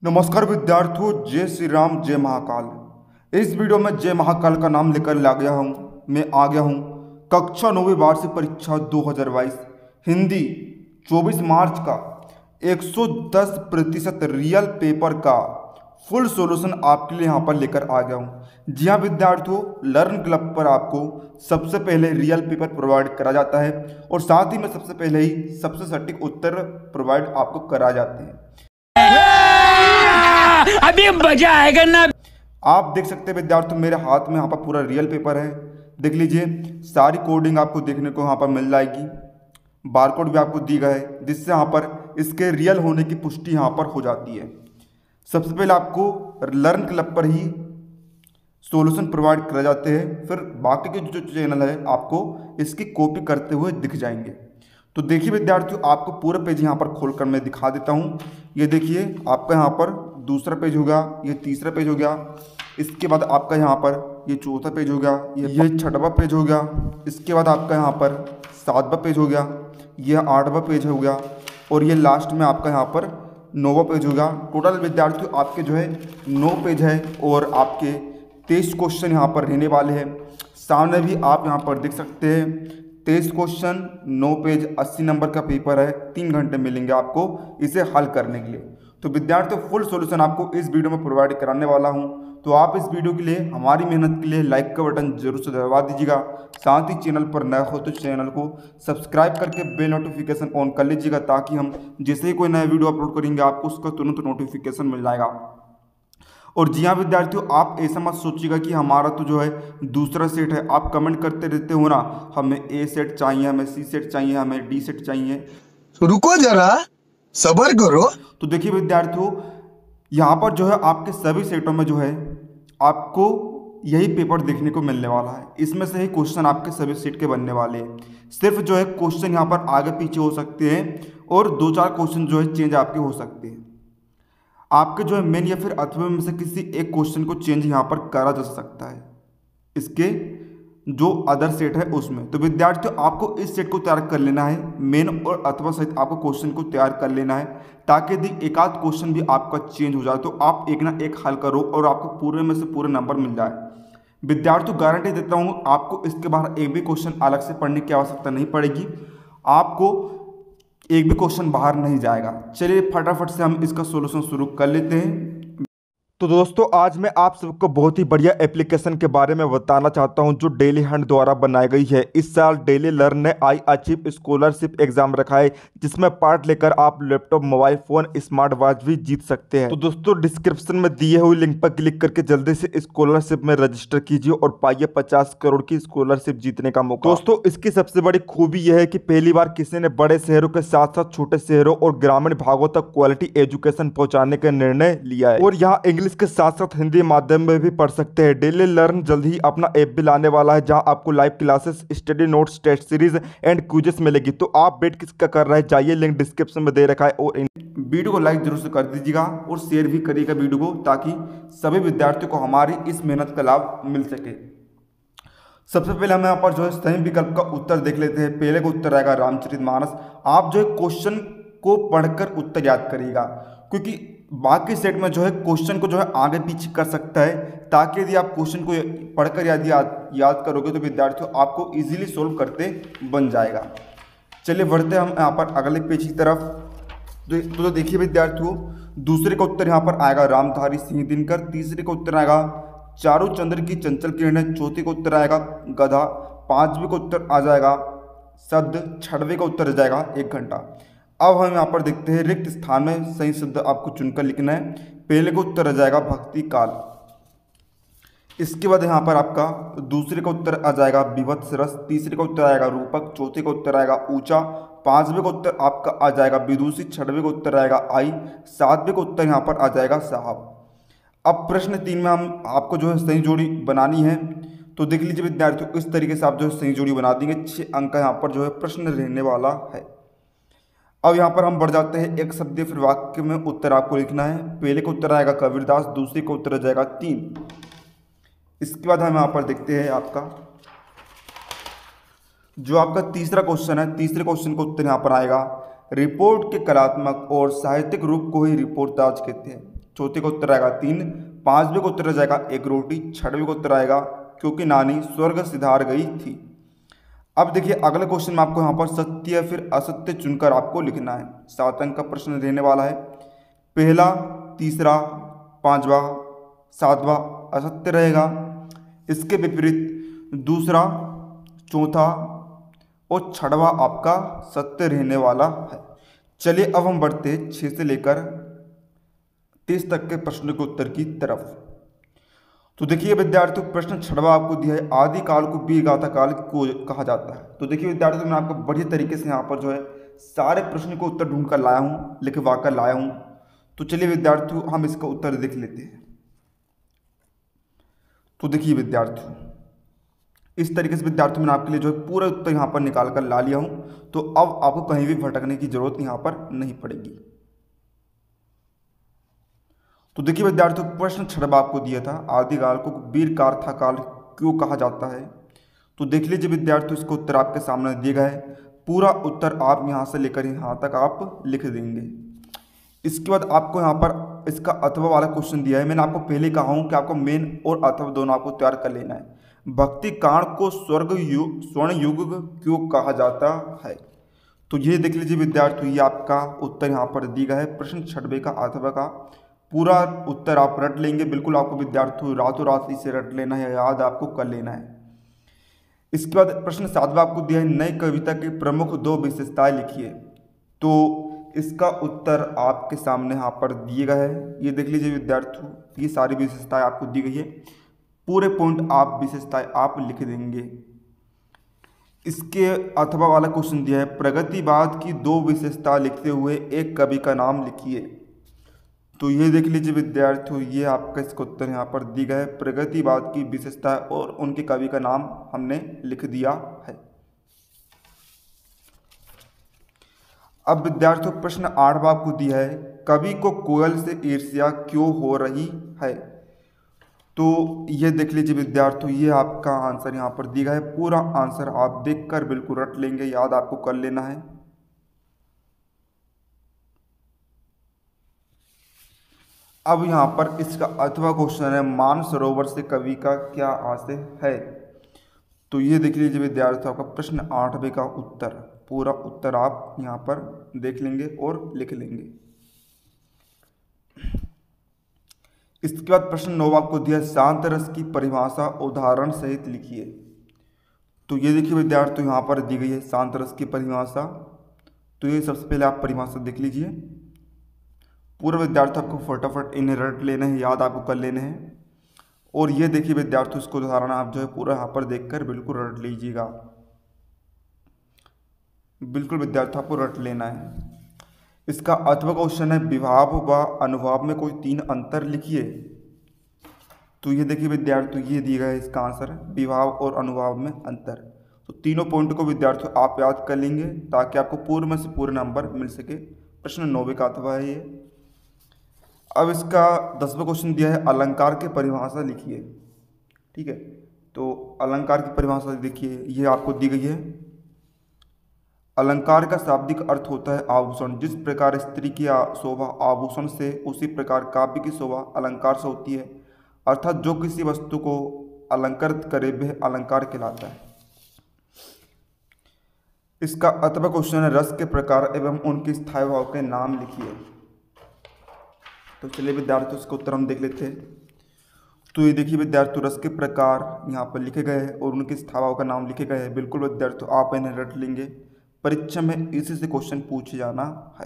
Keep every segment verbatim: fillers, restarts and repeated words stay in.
नमस्कार विद्यार्थियों, जय श्री राम, जय महाकाल। इस वीडियो में जय महाकाल का नाम लेकर ला गया हूँ मैं आ गया हूँ कक्षा नौवीं वार्षिक परीक्षा दो हज़ार बाईस हिंदी चौबीस मार्च का एक सौ दस प्रतिशत रियल पेपर का फुल सॉल्यूशन आपके लिए यहाँ पर लेकर आ गया हूँ। जी हाँ विद्यार्थियों, लर्न क्लब पर आपको सबसे पहले रियल पेपर प्रोवाइड करा जाता है और साथ ही में सबसे पहले ही सबसे सटीक उत्तर प्रोवाइड आपको करा जाते हैं। अभी मजा आएगा ना। आप देख सकते हैं विद्यार्थियों, मेरे हाथ में यहाँ पर पूरा रियल पेपर है। देख लीजिए, सारी कोडिंग आपको देखने को यहाँ पर मिल जाएगी। बारकोड भी आपको दी गया है जिससे यहाँ पर इसके रियल होने की पुष्टि यहाँ पर हो जाती है। सबसे पहले आपको लर्न क्लब पर ही सॉल्यूशन प्रोवाइड कराए जाते हैं, फिर बाकी के जो चैनल है आपको इसकी कॉपी करते हुए दिख जाएंगे। तो देखिए विद्यार्थियों, आपको पूरा पेज यहाँ पर खोलकर मैं दिखा देता हूँ। ये देखिए, आपका यहाँ पर दूसरा पेज हो गया, ये तीसरा पेज हो गया, इसके बाद आपका यहाँ पर ये चौथा पेज हो गया, ये ये छठवां पेज हो गया, इसके बाद आपका यहाँ पर सातवां पेज हो गया, ये आठवां पेज हो गया और ये लास्ट में आपका यहाँ पर नौवां पेज हो गया। टोटल विद्यार्थियों आपके जो है नौ पेज है और आपके तेईस क्वेश्चन यहाँ पर रहने वाले हैं। सामने भी आप यहाँ पर देख सकते हैं तेईस क्वेश्चन, नौ पेज, अस्सी नंबर का पेपर है। तीन घंटे मिलेंगे आपको इसे हल करने के लिए। तो विद्यार्थियों, फुल सॉल्यूशन आपको इस वीडियो में प्रोवाइड कराने वाला हूं। तो आप इस वीडियो के लिए, हमारी मेहनत के लिए लाइक का बटन जरूर से दबा दीजिएगा। साथ ही चैनल पर नया हो तो चैनल को सब्सक्राइब करके बेल नोटिफिकेशन ऑन कर लीजिएगा, ताकि हम जैसे ही कोई नया वीडियो अपलोड करेंगे आपको उसका तुरंत नोटिफिकेशन मिल जाएगा। और जी हाँ विद्यार्थियों, आप ऐसा मत सोचिएगा कि हमारा तो जो है दूसरा सेट है। आप कमेंट करते रहते हो ना, हमें ए सेट चाहिए, हमें सी सेट चाहिए, हमें डी सेट चाहिए। रुको जरा, सब्र करो। तो देखिए विद्यार्थियों, यहाँ पर जो है आपके सभी सेटों में जो है आपको यही पेपर देखने को मिलने वाला है। इसमें से ही क्वेश्चन आपके सभी सेट के बनने वाले हैं। सिर्फ जो है क्वेश्चन यहाँ पर आगे पीछे हो सकते हैं और दो चार क्वेश्चन जो है चेंज आपके हो सकते हैं। आपके जो है मेन या फिर अथवा में से किसी एक क्वेश्चन को चेंज यहाँ पर करा जा सकता है इसके जो अदर सेट है उसमें। तो विद्यार्थियों, आपको इस सेट को तैयार कर लेना है, मेन और अथवा सहित आपको क्वेश्चन को तैयार कर लेना है, ताकि यदि एक आध क्वेश्चन भी आपका चेंज हो जाए तो आप एक ना एक हल करो और आपको पूरे में से पूरे नंबर मिल जाए। विद्यार्थियों, गारंटी देता हूँ आपको इसके बाहर एक भी क्वेश्चन अलग से पढ़ने की आवश्यकता नहीं पड़ेगी, आपको एक भी क्वेश्चन बाहर नहीं जाएगा। चलिए फटाफट से हम इसका सोल्यूशन शुरू कर लेते हैं। तो दोस्तों, आज मैं आप सबको बहुत ही बढ़िया एप्लीकेशन के बारे में बताना चाहता हूं जो डेली हंट द्वारा बनाई गई है। इस साल डेली लर्न ने आई अचीव स्कॉलरशिप एग्जाम रखा है, जिसमें पार्ट लेकर आप laptop, mobile phone, smart watch भी जीत सकते हैं। तो दोस्तों, डिस्क्रिप्शन में दिए हुए लिंक पर क्लिक करके जल्दी से स्कॉलरशिप में रजिस्टर कीजिए और पाइए पचास करोड़ की स्कॉलरशिप जीतने का मौका। दोस्तों, इसकी सबसे बड़ी खूबी यह है कि पहली बार किसी ने बड़े शहरों के साथ साथ छोटे शहरों और ग्रामीण भागों तक क्वालिटी एजुकेशन पहुंचाने का निर्णय लिया है और यहाँ इंग्लिश के साथ साथ हिंदी माध्यम में भी पढ़ सकते हैं। डेली लर्न जल्द ही अपना ऐप भी लाने वाला है, जहां आपको live classes, study notes, test series and quizzes मिलेगी। तो आप वेट किसका कर रहे हैं, जाइए, लिंक डिस्क्रिप्शन में दे रखा है। और वीडियो को लाइक जरूर से कर दीजिएगा और शेयर भी करिएगा वीडियो को, ताकि सभी विद्यार्थियों को हमारी इस मेहनत का लाभ मिल सके। सबसे पहले हम यहाँ पर जो है सही विकल्प का उत्तर देख लेते हैं। पहले का उत्तर आएगा रामचरितमानस। आप जो है क्वेश्चन को पढ़कर उत्तर याद करिएगा, क्योंकि बाकी सेट में जो है क्वेश्चन को जो है आगे पीछे कर सकता है, ताकि यदि आप क्वेश्चन को पढ़कर याद याद याद करोगे तो विद्यार्थियों आपको इजीली सोल्व करते बन जाएगा। चलिए बढ़ते हम यहाँ पर अगले पेज की तरफ। तो, तो देखिए विद्यार्थियों, दूसरे का उत्तर यहाँ पर आएगा रामधारी सिंह दिनकर। तीसरे का उत्तर आएगा चारू चंद्र की चंचल किरण। चौथे का उत्तर आएगा गधा। पांचवें का उत्तर आ जाएगा शब्द। छठवें का उत्तर आ जाएगा एक घंटा। अब हम यहाँ पर देखते हैं रिक्त स्थान में सही शब्द आपको चुनकर लिखना है। पहले का उत्तर आ जाएगा भक्ति काल। इसके बाद यहाँ पर आपका दूसरे का उत्तर आ जाएगा विभत्स रस। तीसरे का उत्तर आएगा रूपक। चौथे का उत्तर आएगा ऊंचा। पांचवें का उत्तर आपका आ जाएगा विदुषी। छठवें का उत्तर आएगा आई। सातवें का उत्तर यहाँ पर आ जाएगा साहब। अब प्रश्न तीन में हम आपको जो है सही जोड़ी बनानी है। तो देख लीजिए विद्यार्थियों, इस तरीके से आप जो है सही जोड़ी बना देंगे। छः अंक यहाँ पर जो है प्रश्न रहने वाला है। अब यहाँ पर हम बढ़ जाते हैं एक शब्द फिर वाक्य में उत्तर आपको लिखना है। पहले का उत्तर आएगा कबीरदास। दूसरे का उत्तर आ जाएगा तीन। इसके बाद हम यहाँ पर देखते हैं आपका जो आपका तीसरा क्वेश्चन है। तीसरे क्वेश्चन का उत्तर यहाँ पर आएगा रिपोर्ट के कलात्मक और साहित्यिक रूप को ही रिपोर्टाज कहते हैं। चौथे का उत्तर आएगा तीन, पांचवें का उत्तर आ जाएगा एक रोटी, छठवें का उत्तर आएगा क्योंकि नानी स्वर्ग सिधार गई थी। अब देखिए अगले क्वेश्चन में आपको यहाँ पर सत्य या फिर असत्य चुनकर आपको लिखना है। सात अंक का प्रश्न रहने वाला है। पहला, तीसरा, पांचवा, सातवां असत्य रहेगा। इसके विपरीत दूसरा, चौथा और छठवा आपका सत्य रहने वाला है। चलिए अब हम बढ़ते हैं छः से लेकर तीस तक के प्रश्न के उत्तर की तरफ। तो देखिए विद्यार्थियों, प्रश्न छठवा आपको दिया है, आदिकाल को वीर गाथा काल को कहा जाता है। तो देखिए विद्यार्थियों, मैं आपको बढ़िया तरीके से यहाँ पर जो है सारे प्रश्न को उत्तर ढूंढ कर लाया हूँ, लिखवा कर लाया हूँ। तो चलिए विद्यार्थियों, हम इसका उत्तर देख लेते हैं। तो देखिए विद्यार्थियों, इस तरीके से विद्यार्थियों मैंने आपके लिए जो है पूरा उत्तर यहाँ पर निकाल कर ला लिया हूँ। तो अब आपको कहीं भी भटकने की जरूरत यहाँ पर नहीं पड़ेगी। तो देखिए विद्यार्थियों, प्रश्न छठवा आपको दिया था, आदिकाल को वीर गाथा काल क्यों कहा जाता है। तो देख लीजिए विद्यार्थियों, इसका उत्तर आपके सामने दिया गया है। पूरा उत्तर आप यहाँ से लेकर यहाँ तक आप लिख देंगे। इसके बाद आपको यहाँ पर इसका अथवा वाला क्वेश्चन दिया है। मैंने आपको पहले कहा हूँ कि आपको मेन और अथवा दोनों आपको तैयार कर लेना है। भक्ति कांड को स्वर्ग युग स्वर्ण युग क्यों कहा जाता है। तो ये देख लीजिए विद्यार्थियों, ये आपका उत्तर यहाँ पर दिया गया है। प्रश्न छठवे का अथवा का पूरा उत्तर आप रट लेंगे। बिल्कुल आपको विद्यार्थियों रातों रात इसे रट लेना है, याद आपको कर लेना है। इसके बाद प्रश्न सातवां आपको दिया है, नई कविता की प्रमुख दो विशेषताएं लिखिए। तो इसका उत्तर आपके सामने यहाँ पर दिए गए है। ये देख लीजिए विद्यार्थियों, ये सारी विशेषताएं आपको दी गई है। पूरे पॉइंट आप विशेषताएं आप लिख देंगे। इसके अथवा वाला क्वेश्चन दिया है, प्रगतिवाद की दो विशेषता लिखते हुए एक कवि का नाम लिखिए। तो ये देख लीजिए विद्यार्थियों, ये आपका इसका उत्तर यहाँ पर दी गया है। प्रगतिवाद की विशेषता और उनके कवि का नाम हमने लिख दिया है। अब विद्यार्थियों, प्रश्न आठवां आपको दिया है, कवि को कोयल से ईर्ष्या क्यों हो रही है। तो ये देख लीजिए विद्यार्थियों, ये आपका आंसर यहाँ पर दिया गया है। पूरा आंसर आप देखकर बिल्कुल रट लेंगे, याद आपको कर लेना है। अब यहाँ पर इसका अथवा क्वेश्चन है, मानसरोवर से कवि का क्या आशय है। तो ये देख लीजिए विद्यार्थियों, आपका प्रश्न आठवें का उत्तर, पूरा उत्तर आप यहाँ पर देख लेंगे और लिख लेंगे। इसके बाद प्रश्न नौ आपको दिया, शांत रस की परिभाषा उदाहरण सहित लिखिए। तो ये देखिए विद्यार्थियों, यहाँ पर दी गई है शांत रस की परिभाषा। तो ये सबसे पहले आप परिभाषा देख लीजिए। पूरा विद्यार्थी आपको फटाफट इन्हें रट लेना है, याद आपको कर लेने हैं। और ये देखिए विद्यार्थियों, इसको उदाहरण आप जो है पूरा यहाँ पर देखकर बिल्कुल रट लीजिएगा। बिल्कुल विद्यार्थी आपको रट लेना है। इसका अथवा क्वेश्चन है, विभाव व अनुभाव में कोई तीन अंतर लिखिए। तो ये देखिए विद्यार्थियों, ये दिया गया है इसका आंसर, विभाव और अनुभाव में अंतर। तो तीनों पॉइंट को विद्यार्थियों आप याद कर लेंगे ताकि आपको पूर्ण में से पूरे नंबर मिल सके। प्रश्न नौवे का अथवा है ये। अब इसका दसवां क्वेश्चन दिया है, अलंकार की परिभाषा लिखिए। ठीक है, तो अलंकार की परिभाषा देखिए, ये आपको दी गई है। अलंकार का शाब्दिक अर्थ होता है आभूषण। जिस प्रकार स्त्री की शोभा आभूषण से, उसी प्रकार काव्य की शोभा अलंकार से होती है। अर्थात जो किसी वस्तु को अलंकृत करे वह अलंकार कहलाता है। इसका अथवा क्वेश्चन है, रस के प्रकार एवं उनके स्थायी भाव के नाम लिखिए। तो चलिए विद्यार्थियों, इसका उत्तर हम देख लेते हैं। तो ये देखिए विद्यार्थियों, रस के प्रकार यहाँ पर लिखे गए हैं और उनके स्थायी भाव का नाम लिखे गए हैं। बिल्कुल विद्यार्थियों, आप इन्हें रट लेंगे, परीक्षा में इसी से क्वेश्चन पूछे जाना है।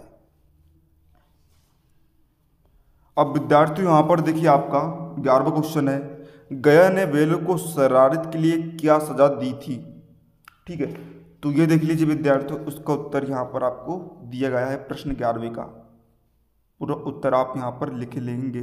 अब विद्यार्थियों, यहाँ पर देखिए आपका ग्यारहवां क्वेश्चन है, गया ने वेल को शरारत के लिए क्या सजा दी थी। ठीक है, तो ये देख लीजिए विद्यार्थियों, उसका उत्तर यहाँ पर आपको दिया गया है। प्रश्न ग्यारहवीं का पूरा उत्तर आप यहाँ पर लिख लेंगे।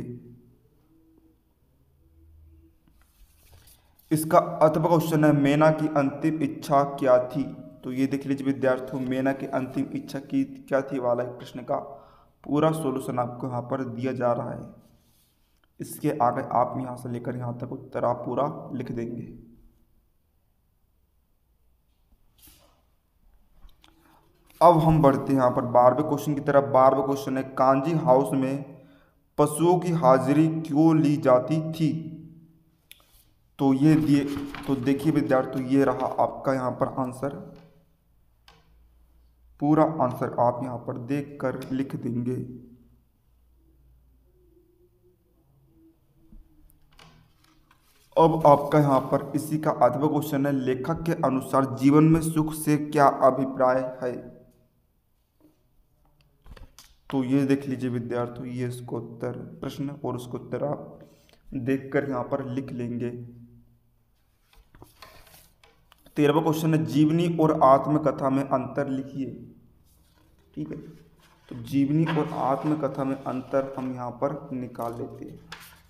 इसका अथवा क्वेश्चन है, मेना की अंतिम इच्छा क्या थी। तो ये देख लीजिए विद्यार्थियों, मेना की अंतिम इच्छा की क्या थी वाला एक प्रश्न का पूरा सॉल्यूशन आपको यहाँ पर दिया जा रहा है। इसके आगे आप यहाँ से लेकर यहाँ तक उत्तर आप पूरा लिख देंगे। अब हम बढ़ते हैं यहाँ पर बारहवें क्वेश्चन की तरफ। बारहवें क्वेश्चन है, कांजी हाउस में पशुओं की हाजिरी क्यों ली जाती थी? तो ये दिए तो देखिए विद्यार्थियों, ये रहा आपका यहाँ पर आंसर। पूरा आंसर आप यहाँ पर देखकर लिख देंगे। अब आपका यहाँ पर इसी का आठवां क्वेश्चन है, लेखक के अनुसार जीवन में सुख से क्या अभिप्राय है? तो ये देख लीजिए विद्यार्थियों, ये इसको उत्तर प्रश्न और उसको उत्तर आप देखकर यहाँ पर लिख लेंगे। तेरहवां क्वेश्चन है, जीवनी और आत्मकथा में अंतर लिखिए। ठीक है, तो जीवनी और आत्मकथा में अंतर हम यहाँ पर निकाल लेते हैं।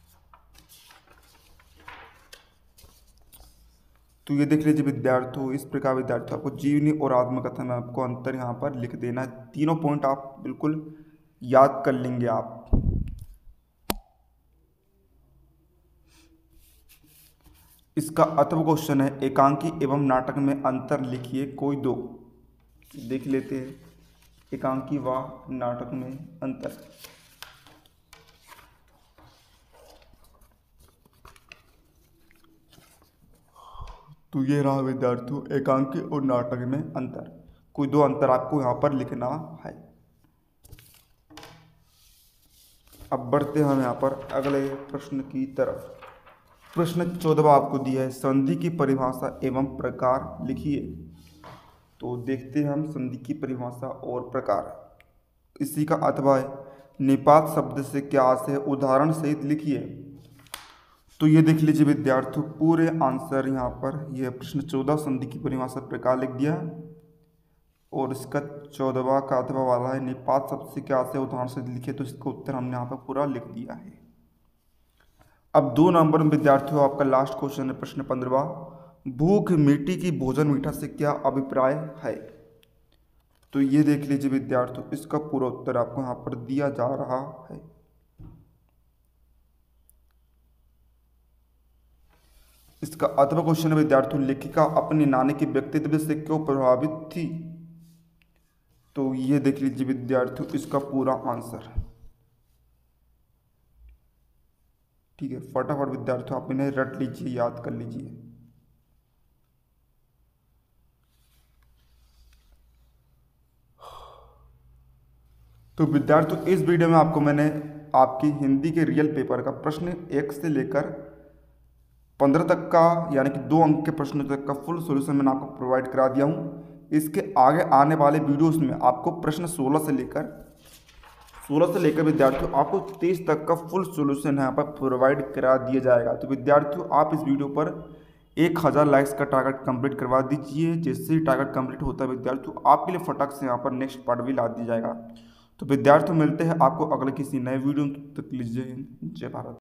तो ये देख लीजिए विद्यार्थियों, इस प्रकार विद्यार्थियों आपको जीवनी और आत्मकथा में आपको अंतर यहाँ पर लिख देना है। तीनों पॉइंट आप बिल्कुल याद कर लेंगे आप। इसका अथवा क्वेश्चन है, एकांकी एवं नाटक में अंतर लिखिए कोई दो। देख लेते हैं एकांकी व नाटक में अंतर। तो ये रहा विद्यार्थियों एकांकी और नाटक में अंतर। कोई दो अंतर आपको यहाँ पर लिखना है। अब बढ़ते हैं हम यहाँ पर अगले प्रश्न की तरफ। प्रश्न चौदहवां आपको दिया है, संधि की परिभाषा एवं प्रकार लिखिए। तो देखते हैं हम संधि की परिभाषा और प्रकार। इसी का अथवा है, निपात शब्द से क्या आशय है, उदाहरण सहित लिखिए। तो ये देख लीजिए विद्यार्थियों, पूरे आंसर यहाँ पर यह प्रश्न चौदह संधि की परिभाषा प्रकार लिख दिया, और इसका चौदहवा का अथवा वाला है, निपात शब्द से क्या आशय है, उदाहरण सहित लिखिए। तो इसका उत्तर हमने यहाँ पर पूरा लिख दिया है। अब दो नंबर में विद्यार्थियों आपका लास्ट क्वेश्चन है, प्रश्न पंद्रहवा, भूख मीठी की भोजन मीठा से क्या अभिप्राय है? तो ये देख लीजिए विद्यार्थियों, इसका पूरा उत्तर आपको यहाँ पर दिया जा रहा है। इसका अथवा क्वेश्चन है विद्यार्थियों, लेखिका अपनी नानी के व्यक्तित्व से क्यों प्रभावित थी? तो ये देख लीजिए विद्यार्थियों, इसका पूरा आंसर। ठीक है, फटाफट विद्यार्थियों आप इन्हें रट लीजिए, याद कर लीजिए। तो विद्यार्थियों इस वीडियो में आपको मैंने आपकी हिंदी के रियल पेपर का प्रश्न एक से लेकर पंद्रह तक का, यानी कि दो अंक के प्रश्न तक का फुल सॉल्यूशन मैंने आपको प्रोवाइड करा दिया हूँ। इसके आगे आने वाले वीडियोस में आपको प्रश्न सोलह से लेकर सोलह से लेकर विद्यार्थियों आपको तेईस तक का फुल सॉल्यूशन यहाँ पर प्रोवाइड करा दिया जाएगा। तो विद्यार्थियों आप इस वीडियो पर एक हज़ार लाइक्स का टारगेट कंप्लीट करवा दीजिए। जैसे ही टारगेट कंप्लीट होता है विद्यार्थियों आपके लिए फटाक से यहाँ पर नेक्स्ट पार्ट भी ला दिया जाएगा। तो विद्यार्थियों मिलते हैं आपको अगले किसी नए वीडियो तक। लीजिए, जय भारत।